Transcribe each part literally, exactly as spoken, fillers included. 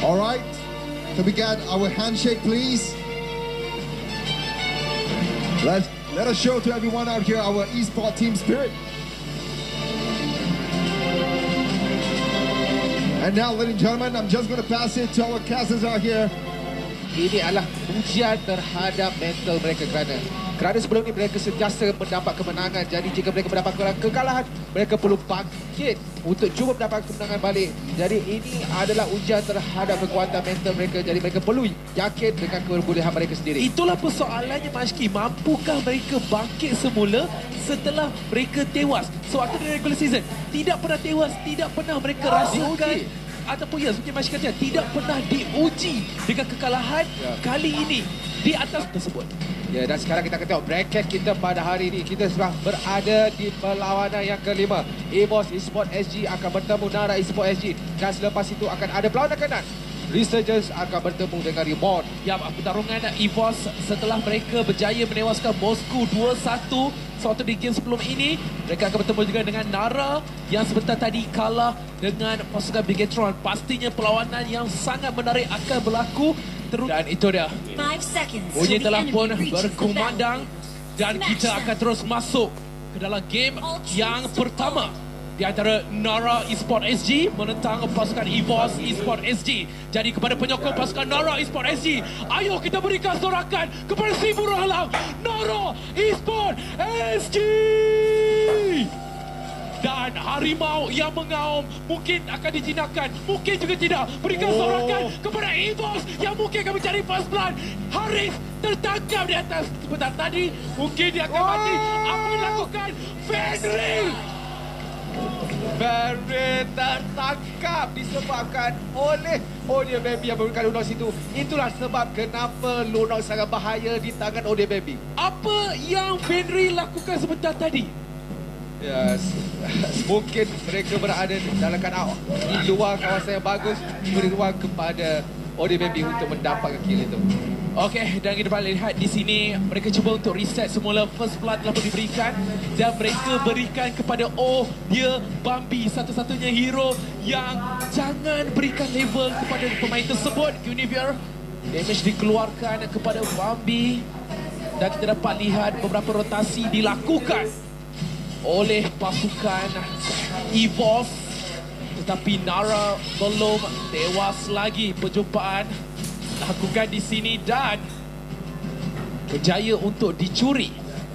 Alright, can we get our handshake please? Let's, let us show to everyone out here our esports team spirit. And now, ladies and gentlemen, I'm just going to pass it to our casters out here. Ini adalah ujian terhadap mental mereka kerana kerana sebelum ini mereka sentiasa mendapat kemenangan. Jadi jika mereka mendapat kekalahan, mereka perlu bangkit untuk cuba mendapat kemenangan balik. Jadi ini adalah ujian terhadap kekuatan mental mereka. Jadi mereka perlu yakin dengan kebolehan mereka sendiri. Itulah persoalannya, Mashki. Mampukah mereka bangkit semula setelah mereka tewas? Sewaktu di regular season, tidak pernah tewas, tidak pernah mereka rasakan ataupun ya, seperti Mashki kata, tidak pernah diuji dengan kekalahan. Ya. Kali ini di atas tersebut. Ya, dan sekarang kita akan tengok bracket kita pada hari ini. Kita sudah berada di perlawanan yang kelima. EVOS Esports S G akan bertemu NARA Esports S G. Dan selepas itu akan ada perlawanan kanan. Resurgence akan bertemu dengan Reborn. Ya, pertarungan EVOS setelah mereka berjaya menewaskan Moscow dua satu sewaktu di game sebelum ini. Mereka akan bertemu juga dengan NARA yang sebentar tadi kalah dengan pasukan Bigetron. Pastinya perlawanan yang sangat menarik akan berlaku. Terus. Dan itu dia. Bunyi telefon berkumandang dan kita akan terus masuk ke dalam game yang pertama di antara NARA Esports S G menentang pasukan EVOS Esports S G. Jadi kepada penyokong pasukan NARA Esports S G, ayo kita berikan sorakan kepada si buruh halang NARA Esports S G. Dan harimau yang mengaum mungkin akan dijinakkan, mungkin juga tidak. Berikan oh. sorakan kepada EVOS yang mungkin akan mencari first blood. Haris tertangkap di atas sebentar tadi, mungkin dia akan oh. mati. Apa yang dilakukan Fenrir? Fenrir tertangkap disebabkan oleh Ode Baby yang memberikan Lunox itu. Itulah sebab kenapa Lunox sangat bahaya di tangan Ode Baby. Apa yang Fenrir lakukan sebentar tadi? Ya, mungkin mereka berada dalam keadaan di luar kawasan yang bagus, beri ruang kepada Ode Baby untuk mendapatkan kill itu. Okey, dan kita boleh lihat di sini mereka cuba untuk reset semula. First blood telah pun diberikan dan mereka berikan kepada Oh dia Bambi, satu-satunya hero yang jangan berikan level kepada pemain tersebut. Univier damage dikeluarkan kepada Bambi dan kita dapat lihat beberapa rotasi dilakukan oleh pasukan EVOS, tetapi NARA belum tewas lagi. Perjumpaan dilakukan di sini dan berjaya untuk dicuri.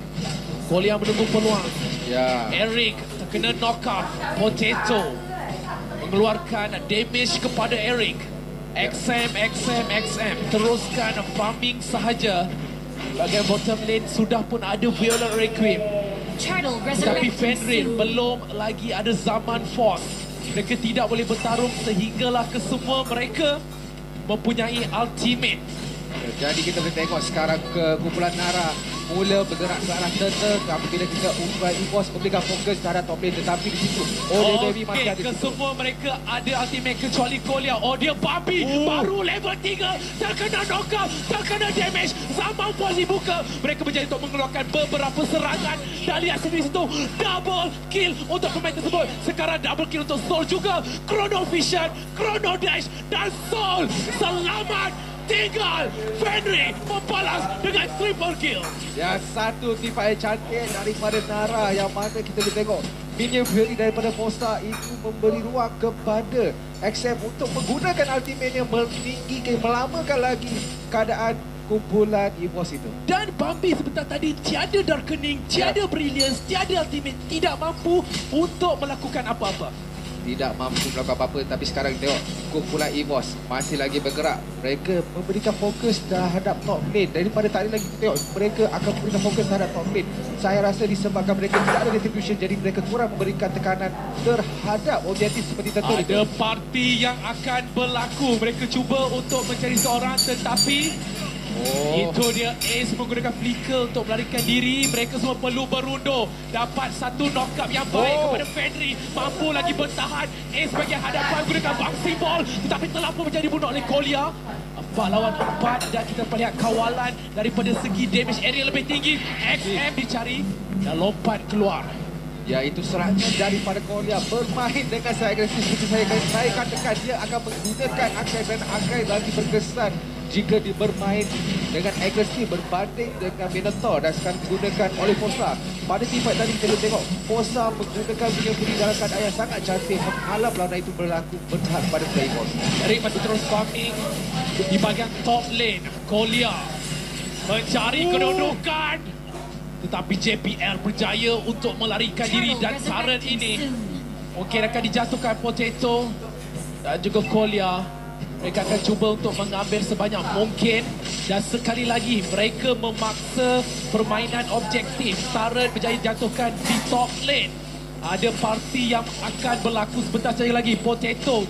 Kolia menunggu peluang. Ya. Eric terkena knock off. Potato mengeluarkan damage kepada Eric. X M, X M, X M teruskan farming sahaja. Bagian bottom lane sudah pun ada Violet Requiem. Tapi Fenrir belum lagi ada zaman force. Mereka tidak boleh bertarung sehinggalah kesemua mereka mempunyai ultimate. Jadi kita boleh tengok sekarang ke kumpulan NARA mula bergerak ke arah turtle apabila kita umpan EVOS memberikan fokus terhadap top lane, tetapi di situ Ode Baby masih ada. Kesemua mereka ada ultimate kecuali Kolia. Oh dia Bambi oh. baru level tiga terkena knockout, terkena damage. Zaman pun dibuka. Mereka berjaya untuk mengeluarkan beberapa serangan dan lihat sendiri situ double kill untuk pemain tersebut. Sekarang double kill untuk Soul juga. Chrono Vision, Chrono Dash dan Soul selamat. Tinggal Fenrir membalas dengan triple kill. Ya, satu tipai cantik daripada NARA yang mana kita boleh tengok minion Fury daripada Posta itu memberi ruang kepada X M untuk menggunakan ultimate-nya meninggikan, melamakan lagi keadaan kumpulan EVOS itu. Dan Bambi sebentar tadi tiada Darkening, tiada ya. Brilliance, tiada ultimate, tidak mampu untuk melakukan apa-apa. Tidak mampu melakukan apa-apa, tapi sekarang tengok kumpulan EVOS masih lagi bergerak. Mereka memberikan fokus terhadap top lane. Daripada tadi lagi tengok mereka akan memberikan fokus terhadap top lane. Saya rasa disebabkan mereka tidak ada retribution, jadi mereka kurang memberikan tekanan terhadap objektif seperti tentu. Ada parti yang akan berlaku. Mereka cuba untuk mencari seorang tetapi oh. itu dia Ace menggunakan flicker untuk melarikan diri. Mereka semua perlu berundur. Dapat satu knock-up yang baik oh. kepada Fenrir. Mampu lagi bertahan. Ace bagian hadapan gunakan bouncing ball. Tetapi telah pun menjadi bunuh oleh Kolia. Empat lawan empat dan kita perlihat kawalan daripada segi damage area lebih tinggi. X M dicari dan lompat keluar. Ya, itu serangan daripada Korea bermain dengan saya agresif seperti saya, saya katakan dia akan menggunakan Akai dan Akai lagi berkesan jika dia bermain dengan agresif berbanding dengan Minotaur dan sekarang digunakan oleh Fosa. Pada team fight tadi kita tengok Fosa menggunakan punya budi dalam keadaan yang sangat cantik menghalau lawan itu berlaku berhak pada playball. Erik masih terus farming di bahagian top lane. Kolia mencari kedudukan. Tetapi J P L berjaya untuk melarikan diri dan saran ini mungkin akan dijatuhkan Potato dan juga Kolia. Mereka akan cuba untuk mengambil sebanyak mungkin dan sekali lagi mereka memaksa permainan objektif. Saran berjaya dijatuhkan di top lane. Ada parti yang akan berlaku sebentar saja lagi. Potato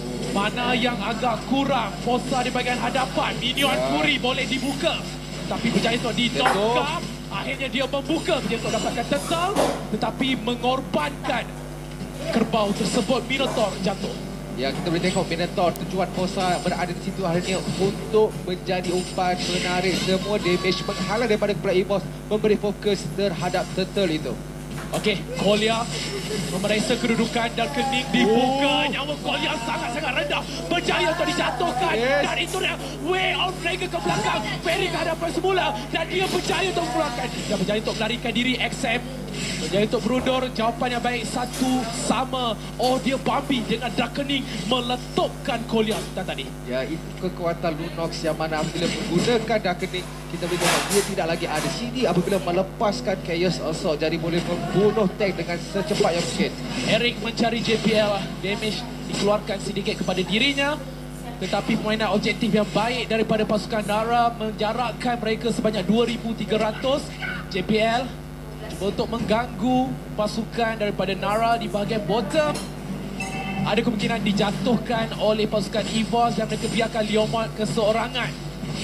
mana yang agak kurang. Fosa di bahagian hadapan. Minion Fury boleh dibuka tapi berjaya untuk di-knock. Akhirnya dia membuka dia untuk dapatkan tental tetapi mengorbankan kerbau tersebut. Minotaur jatuh. Ya, kita boleh tengok Minotaur tujuan Fosa berada di situ akhirnya untuk menjadi umpan menarik semua damage menghalang daripada kepala EVOS memberi fokus terhadap turtle itu. Okey, Kolia memeriksa kedudukan dan kening dibuka. Oh. Nyawa Kolia sangat-sangat rendah. Berjaya untuk dijatuhkan. Yes. Dan itu dia way of Rager ke belakang. Ferry ke hadapan semula. Dan dia berjaya untuk mengeluarkan. Dia berjaya untuk melarikan diri X M. Berjaya untuk berundur. Jawapan yang baik. Satu sama. Oh, dia Bambi dengan Darkening meletupkan Kolia tadi. Ya, itu kekuatan Lunox yang mana apabila menggunakan Darkening kita boleh tengok dia tidak lagi ada C D apabila melepaskan Chaos Assault jadi boleh membunuh tank dengan secepat yang mungkin. Erik mencari J P L, damage dikeluarkan sedikit kepada dirinya tetapi permainan objektif yang baik daripada pasukan NARA menjarakkan mereka sebanyak dua ribu tiga ratus. J P L cuba untuk mengganggu pasukan daripada NARA di bahagian bottom. Ada kemungkinan dijatuhkan oleh pasukan EVOS dan mereka biarkan Leomord keseorangan.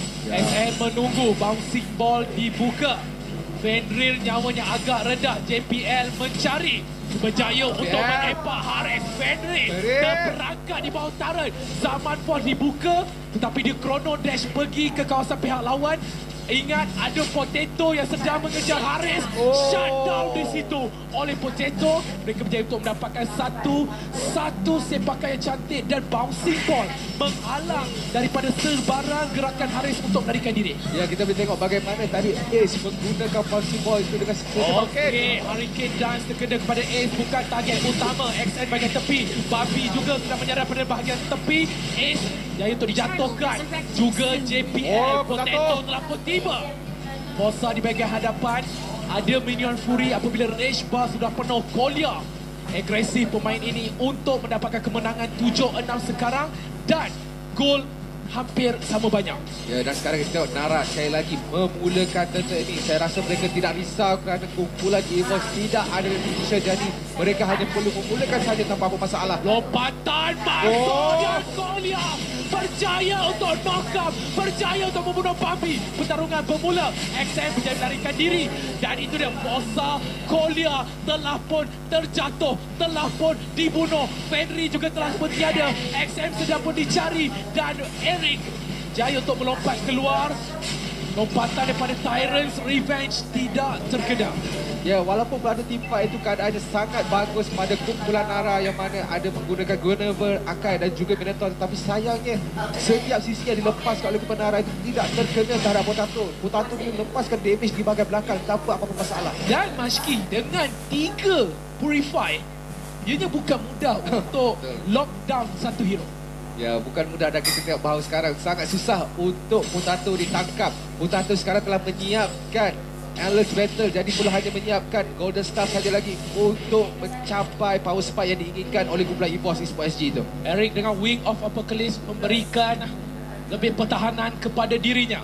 S M menunggu bouncing ball dibuka. Fenrir nyawanya agak rendah. J P L mencari berjaya yeah. untuk menepak Haris. Fenrir terperangkap di bawah turret. Zaman Force dibuka tetapi dia chrono dash pergi ke kawasan pihak lawan. Ingat ada Potato yang sedang mengejar Haris. Oh. Shutdown di situ oleh Potato. Mereka berjaya untuk mendapatkan satu satu sepakan yang cantik dan bouncing ball menghalang daripada sebarang gerakan Haris untuk melarikan diri. Ya, kita boleh tengok bagaimana tadi Ace menggunakan bouncing ball itu dengan sesuatu. Okey, Hurricane Dance terkena kepada Ace bukan target utama. X N bahagian tepi. Babi juga sedang menyerang pada bahagian tepi. Ace jaya untuk dijatuhkan. Juga J P L. Oh, Potato telah pun tiba. Fosa di bahagian hadapan. Ada Minion Fury apabila Rage Bar sudah penuh. Kolia agresif pemain ini untuk mendapatkan kemenangan tujuh enam sekarang dan gol hampir sama banyak. Ya, dan sekarang kita tengok NARA sekali lagi memulakan turtle ini. Saya rasa mereka tidak risau kerana kumpulan EVOS tidak ada repetition jadi mereka hanya perlu memulakan saja tanpa apa masalah. Lompatan masuk oh. dan Kolia berjaya untuk knock up, berjaya untuk membunuh Bambi. Pertarungan bermula, X M berjaya melarikan diri dan itu dia Fosa. Kolia telah pun terjatuh, telah pun dibunuh. Fenrir juga telah pun tiada. X M sedang pun dicari dan Erik jaya untuk melompat keluar. Lompatan daripada Tyrant's Revenge tidak terkena. Ya, walaupun pada team fight itu keadaannya sangat bagus pada kumpulan NARA yang mana ada menggunakan Gunnivore, Akai dan juga Minotaur, tetapi sayangnya setiap sisi yang dilepaskan oleh kumpulan NARA itu tidak terkena terhadap Potato. Potato ini melepaskan damage di bahagian belakang tanpa apa-apa masalah. Dan Mashki dengan tiga Purify, ianya bukan mudah untuk lockdown satu hero. Ya, bukan mudah dan kita tengok bahawa sekarang sangat susah untuk Potato ditangkap. Potato sekarang telah menyiapkan Endless Battle jadi perlu hanya menyiapkan Golden Star saja lagi untuk mencapai power spike yang diinginkan oleh kumpulan EVOS Esports S G itu. Erik dengan Wing of Apocalypse memberikan lebih pertahanan kepada dirinya.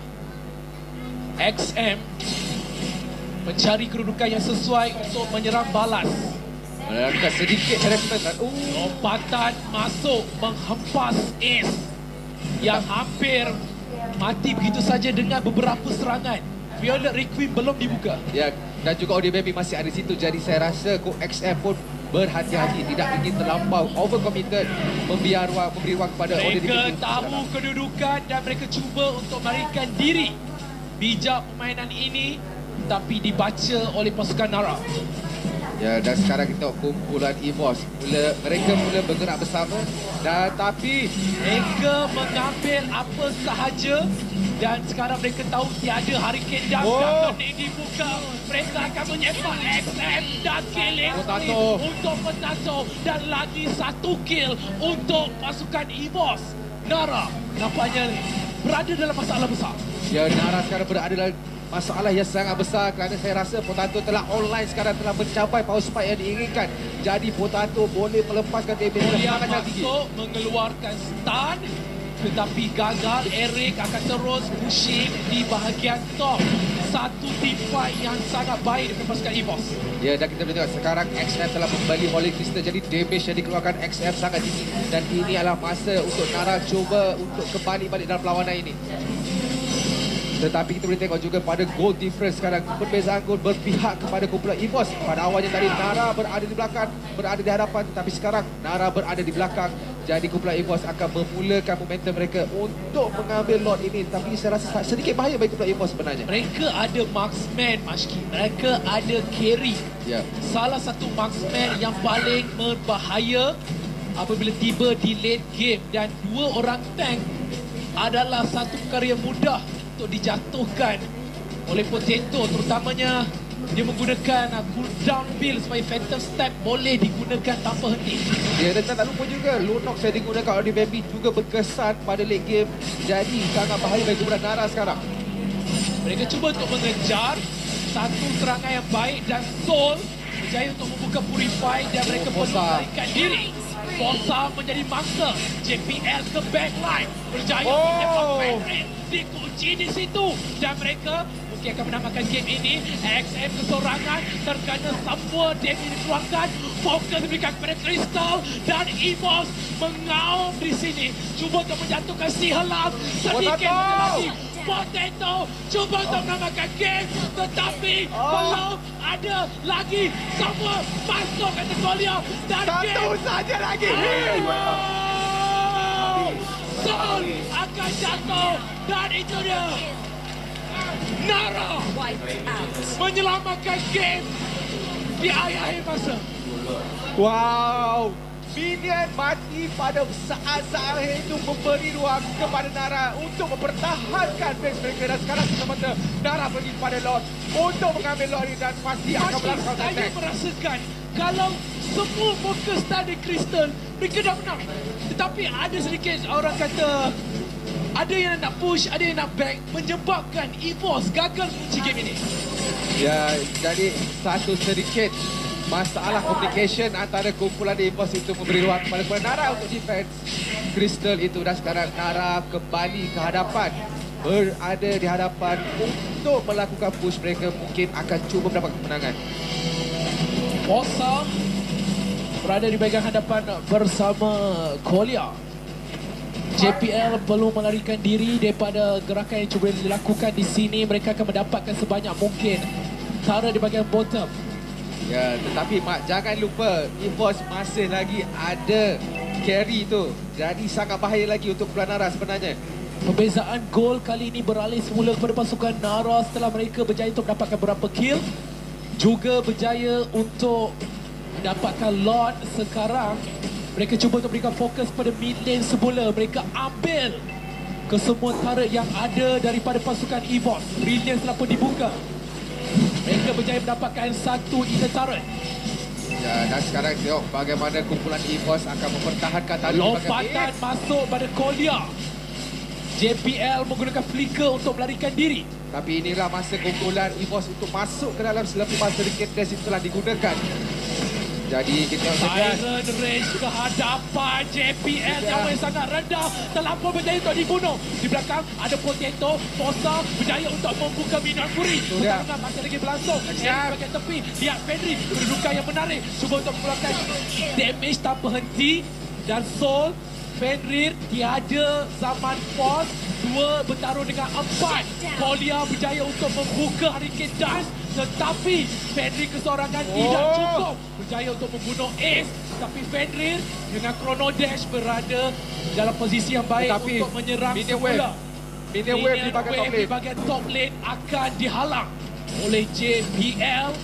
X M mencari kedudukan yang sesuai untuk menyerang balas. Melakukan sedikit harassment. Uh. Lompatan masuk menghempas Ace yang hampir mati begitu saja dengan beberapa serangan. Violet Requiem belum dibuka. Ya, dan juga Odi Baby masih ada di situ. Jadi saya rasa X M pun berhati-hati, tidak ingin terlampau overcommitted, membiar ruang, memberi ruang kepada Odi Baby. Mereka tahu kedudukan dan mereka cuba untuk melarikan diri. Bijak permainan ini tapi dibaca oleh pasukan NARA. Ya, dan sekarang kita tengok kumpulan EVOS. Mula, mereka mula bergerak bersama. Dan tapi mereka mengambil apa sahaja. Dan sekarang mereka tahu tiada Hurricane Dust Oh. dan kening dibuka. Mereka akan menyimpan X M dan killing Potato. untuk Potato. Dan lagi satu kill untuk pasukan EVOS. NARA nampaknya berada dalam masalah besar. ya, NARA sekarang berada dalam masalah yang sangat besar kerana saya rasa Potato telah online sekarang, telah mencapai power spike yang diinginkan. Jadi Potato boleh melepaskan damage yang Dia sangat tinggi. masuk mengeluarkan stun, tetapi gagal. Eric akan terus pushing di bahagian top. Satu team fight yang sangat baik dengan pasukan EVOS. Ya, dan kita boleh tengok sekarang X M telah kembali oleh Crystal. Jadi damage yang dikeluarkan X M sangat tinggi. Dan ini adalah masa untuk NARA cuba untuk kembali balik dalam perlawanan ini. Tetapi kita boleh tengok juga pada goal difference sekarang. Perbezaan gol berpihak kepada kumpulan EVOS. Pada awalnya tadi NARA berada di belakang, berada di hadapan. Tapi sekarang NARA berada di belakang. Jadi kumpulan EVOS akan memulakan momentum mereka untuk mengambil lot ini. Tapi saya rasa sedikit bahaya bagi kumpulan EVOS sebenarnya. Mereka ada marksman, Mashki. Mereka ada carry. Ya. Salah satu marksman yang paling berbahaya apabila tiba di late game. Dan dua orang tank adalah satu perkara yang mudah untuk dijatuhkan oleh Potato. Terutamanya dia menggunakan uh, cooldown build supaya Phantom Step boleh digunakan tanpa henti. Ya, dan tak lupa juga Lunox yang digunakan oleh Baby juga berkesan pada late game. Jadi sangat bahaya bagi kumpulan NARA sekarang. Mereka cuba untuk mengejar satu serangan yang baik dan Soul berjaya untuk membuka Purify dan mereka Oh, perlu Fosa. melarikan diri. Fosa menjadi mangsa. J P L ke backline. Berjaya Oh. menembak Patrick. Dikunci di situ. Dan mereka mungkin akan menamakan game ini. X M kesorangan. Terkena semua damage dikeluarkan. Fokus diberikan kepada Crystal. Dan EVOS mengaum di sini. Cuba untuk menjatuhkan si Helam. Sedikit Potato. lagi. Potato cuba untuk menamakan game. Tetapi Oh. belum ada lagi. Semua masuk kategori. Dan Satu game saja lagi. Soul akan jatuh. Dan itu dia. NARA menyelamatkan game di akhir masa. Wow. Minion mati pada saat-saat akhir itu memberi ruang kepada NARA untuk mempertahankan base mereka. Dan sekarang semata NARA pergi kepada Lord untuk mengambil Lord ini dan pasti akan Masih melakukan saya attack. merasakan kalau semua fokus tadi Crystal, mereka dah menang. Tetapi ada sedikit orang kata ada yang nak push, ada yang nak back, menyebabkan EVOS gagal mengunci game ini. Ya, jadi satu sedikit masalah communication antara kumpulan EVOS itu memberi ruang kepada kumpulan NARA untuk defense Crystal itu. Dan sekarang NARA kembali ke hadapan, berada di hadapan untuk melakukan push. Mereka mungkin akan cuba mendapat kemenangan. Fosa berada di bahagian hadapan bersama Kolia. J P L perlu melarikan diri daripada gerakan yang cuba dilakukan di sini. Mereka akan mendapatkan sebanyak mungkin. Tara di bahagian bottom. Ya, tetapi Mak, jangan lupa EVOS masih lagi ada carry tu. Jadi sangat bahaya lagi untuk kumpulan NARA sebenarnya. Perbezaan gol kali ini beralih semula kepada pasukan NARA setelah mereka berjaya untuk mendapatkan beberapa kill. Juga berjaya untuk mendapatkan Lord sekarang. Mereka cuba untuk berikan fokus pada mid lane semula. Mereka ambil kesemua turret yang ada daripada pasukan EVOS. Brilliance telah pun dibuka. Mereka berjaya mendapatkan satu inner turret. Ya, dan sekarang tengok bagaimana kumpulan EVOS akan mempertahankan tali Lompatan masuk pada Kolia. J P L menggunakan flicker untuk melarikan diri. Tapi inilah masa kumpulan EVOS untuk masuk ke dalam selepas sedikit dash itu telah digunakan. Jadi kita tegas. Siren Rage ke hadapan J P L nyawa yang sangat rendah. Terlampau berjaya untuk dibunuh. Di belakang ada Potato. Fosa berjaya untuk membuka minion Fury. Pertarungan masih lagi berlangsung. Di bahagian tepi. Lihat Fenrir. Kedudukan yang menarik. Cuba untuk mengeluarkan damage tanpa henti. Dan Soul. Fenrir tiada zaman pause. Dua bertaruh dengan empat. Kolia berjaya untuk membuka Hurricane Dust. Tetapi Fenrir kesorangan oh. tidak cukup. Berjaya untuk membunuh Ace. Tapi Fenrir dengan Chrono Dash berada dalam posisi yang baik Tetapi, untuk menyerang Minion semula. Wave. Minion Wave di bahagian top lane. Di bahagian top lane akan dihalang oleh J P L.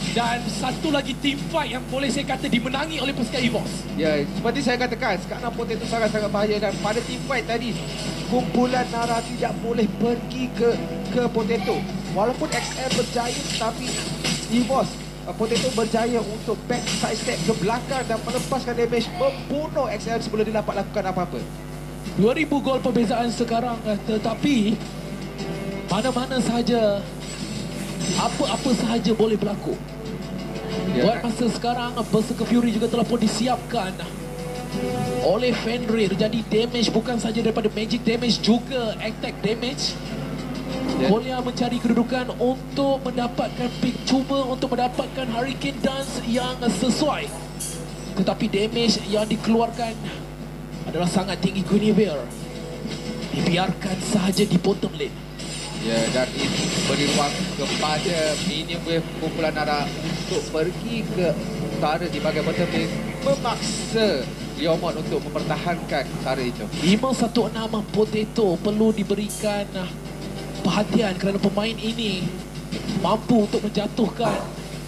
Dan satu lagi team fight yang boleh saya kata dimenangi oleh pasukan EVOS. Ya, seperti saya katakan, sekarang Potato sangat-sangat bahaya dan pada team fight tadi, kumpulan NARA tidak boleh pergi ke ke Potato. Walaupun X M berjaya, tapi EVOS, uh, Potato berjaya untuk back side step ke belakang dan melepaskan damage, membunuh X M sebelum dia dapat lakukan apa-apa. dua ribu gol perbezaan sekarang, tetapi mana-mana sahaja, apa-apa sahaja boleh berlaku. Ya, Buat masa sekarang, Berserker Fury juga telah pun disiapkan oleh Fenrir. Jadi damage bukan saja daripada magic damage, juga attack damage. Ya. Kolia mencari kedudukan untuk mendapatkan pick, cuba untuk mendapatkan Hurricane Dance yang sesuai. Tetapi damage yang dikeluarkan adalah sangat tinggi. Guinevere dibiarkan sahaja di bottom lane. Ya, dan ini beri ruang kepada minion wave kumpulan NARA untuk pergi ke utara di bahagian bottom lane, memaksa Leomon untuk mempertahankan utara itu. lima satu enam Potato perlu diberikan perhatian kerana pemain ini mampu untuk menjatuhkan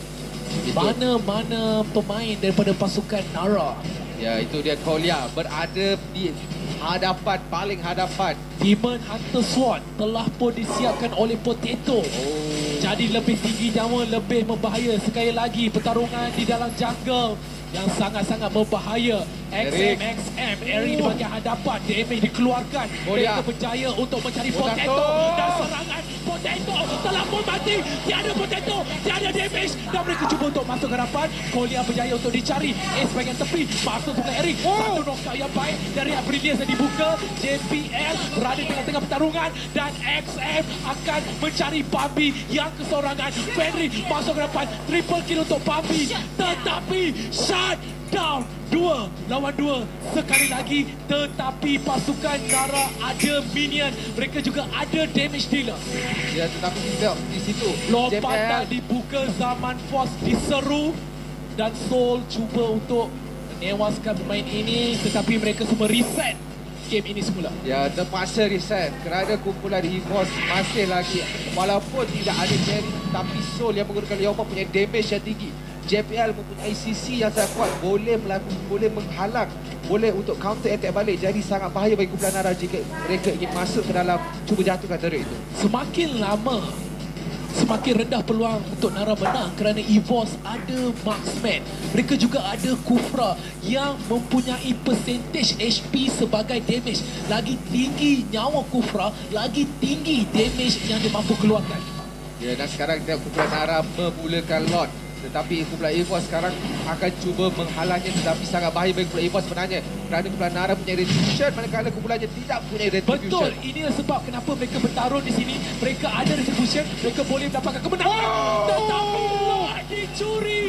mana-mana pemain daripada pasukan NARA. Ya, itu dia Kolia berada di hadapan, paling hadapan. Demon Hunter Sword telah pun disiapkan oleh Potato. Oh. Jadi lebih tinggi nyawa, lebih membahaya. Sekali lagi pertarungan di dalam jungle yang sangat-sangat berbahaya. X M, X M, Eric di bahagian hadapan. Damage dikeluarkan. Mereka berjaya untuk mencari Potato. Dan serangan Potato telah pun mati. Tiada Potato, tiada damage. Dan mereka cuba untuk masuk ke hadapan. Kolia berjaya untuk dicari. Ace bahagian tepi. Masuk ke Eric. Satu knockout yang baik dari Aprilia yang dibuka. J P L berada di tengah-tengah pertarungan. Dan X M akan mencari Bambi yang kesorangan. Fenrir masuk ke hadapan. Triple kill untuk Bambi. Tetapi shut down. Dua lawan dua sekali lagi. Tetapi pasukan NARA ada minion. Mereka juga ada damage dealer. Ya, tetapi tidak di situ. Lompatan dibuka, Zaman Force diseru. Dan Soul cuba untuk menewaskan pemain ini. Tetapi mereka semua reset game ini semula. Ya, terpaksa reset kerana kumpulan EVOS masih lagi, walaupun tidak ada carry, tapi Soul yang menggunakan Leomon punya damage yang tinggi. J P L mempunyai C C yang sangat kuat, boleh melakukan, boleh menghalang, boleh untuk counter attack balik. Jadi sangat bahaya bagi kumpulan NARA jika mereka ingin masuk ke dalam cuba jatuhkan turret itu. Semakin lama, semakin rendah peluang untuk NARA menang kerana EVOS ada marksman. Mereka juga ada Kufra yang mempunyai percentage H P sebagai damage. Lagi tinggi nyawa Kufra, lagi tinggi damage yang dia mampu keluarkan. Ya, dan sekarang kita kumpulan NARA memulakan Lord. Tetapi kumpulan EVOS sekarang akan cuba menghalangnya, tetapi sangat bahaya bagi kumpulan EVOS sebenarnya. Kerana kumpulan NARA punya retribution, manakala kumpulannya tidak punya retribution. Betul, inilah sebab kenapa mereka bertarung di sini. Mereka ada retribution, mereka boleh mendapatkan kemenangan. Oh! Tetapi Lord dicuri.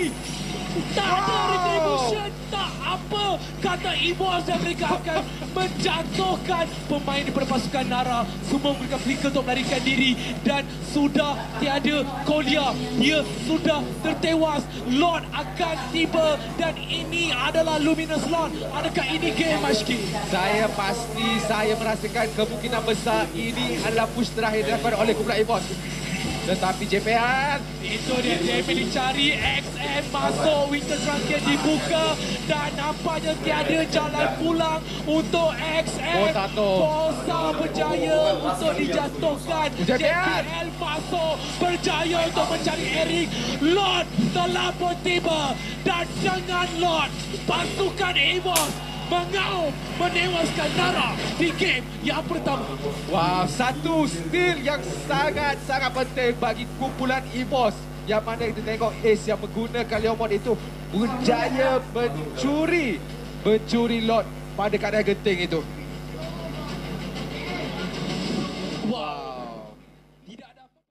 Tak ada Wow! retribution, tak apa kata EVOS, dan mereka akan menjatuhkan pemain daripada pasukan NARA. Semua mereka flicker untuk melarikan diri dan sudah tiada Kolia. Dia sudah tertewas. Lord akan tiba dan ini adalah Luminous Lord. Adakah ini game, Mashki? Saya pasti, saya merasakan kemungkinan besar ini adalah push terakhir dilakukan oleh kumpulan EVOS. Tetapi J P L itu dia, J P dicari. X M masuk, Winter Trunket dibuka dan nampaknya tiada jalan pulang untuk X M. Potato. Bosa berjaya untuk dijatuhkan. J P L masuk, berjaya untuk mencari Eric. Lord telah pun tiba dan dengan Lord pasukan EVOS mengaum menewaskan NARA di game yang pertama. Wow, satu steal yang sangat-sangat penting bagi kumpulan EVOS. Yang mana kita tengok Ace yang menggunakan Leomon itu berjaya mencuri mencuri Lord pada keadaan genting itu.